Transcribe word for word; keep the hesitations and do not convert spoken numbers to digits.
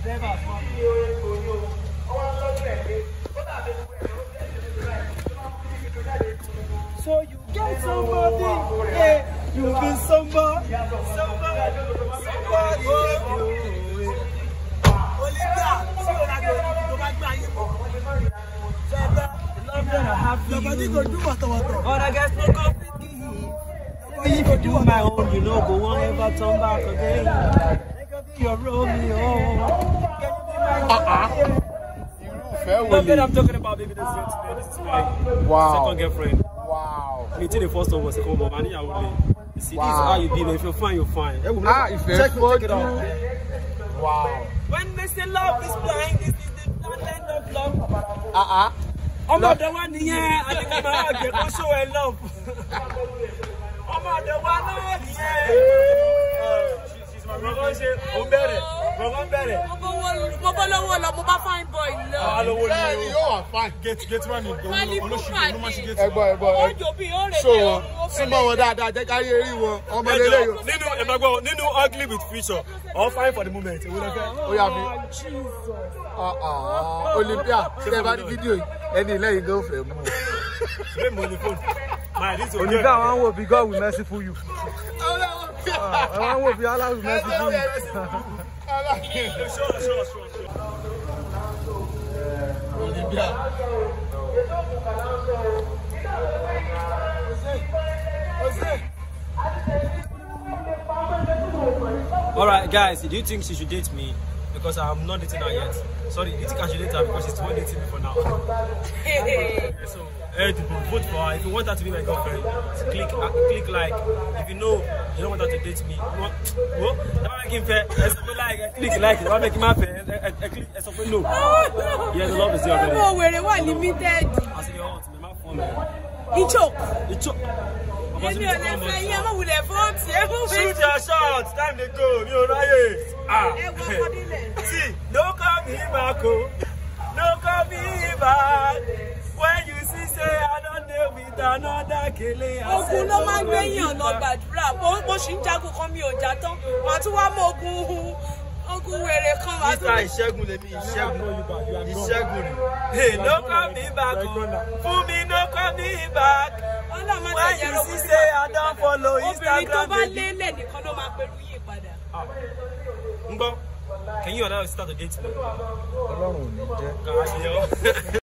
So you get somebody, yeah, you be somebody, somebody, somebody. Olympia, see what I go to my client. London, I have nobody go do what I want. But I guess no competition. If you do my own, you know, go on ever turn back again. You're Romeo. Uh-uh. Not that I'm talking about baby this is today. This is my wow. second girlfriend. Wow. Me too, the first one was second one. You see, wow. This is how you be. If you're fine, you're fine. Ah, if you're check, check it out. Wow. When they say love is blind, this is the land of love. Uh-uh. I'm not the one here. I think I'm out there. I'll show her love. I'm not the one here. She's my brother. I'm better. I'm better. Fine boy, no. Yeah, you are fine. Get get money. So, someone that that that carry you. I'm Ninu, Emagbo, Ninu ugly with future. All fine for the moment. Oh yeah, Jesus. Uh uh. Olympia, never the video. Any let you go for more. Olympia, one will be God will merciful you. One will be Allah will merciful you. Sure, sure, sure, sure. All right, guys, do you think she should date me? Because I'm not dating her yet. Sorry, do you think I should date her because she's not dating me for now? So, hey, to vote for her. If you want her to be my girlfriend, click, uh, click like. If you know you don't want her to date me, you want, what? That make him fair. Like, click like. That make him fair. Click, something no. Yeah, the love is there already. No, we're one limited. I see your heart, my phone. He choke. He choke. Shoot your shot. Time to go. You know, ah. See, no come here back. No come here back. When you see, say I don't deal with another killer. Ogun ló máa gbẹ̀yàn lọ gbàdúrà. Bó ṣì ń jagun kan mi ò já tán. Wọ́n tún wá mọ ogun ogun wèrè kan wá tún. Mister Ìṣẹ́gun lèmi Ìṣẹ́gun. Ìṣẹ́gun. Hey, no come here back. Funmi, no come here back. When you see, say I don't follow Instagram. Obìnrin tó bá lélẹ̀ nìkan ló máa pẹ̀lú yìí padà. Ngbo, can you allow us to start a date? Ọlọ́run ò ní jẹ́.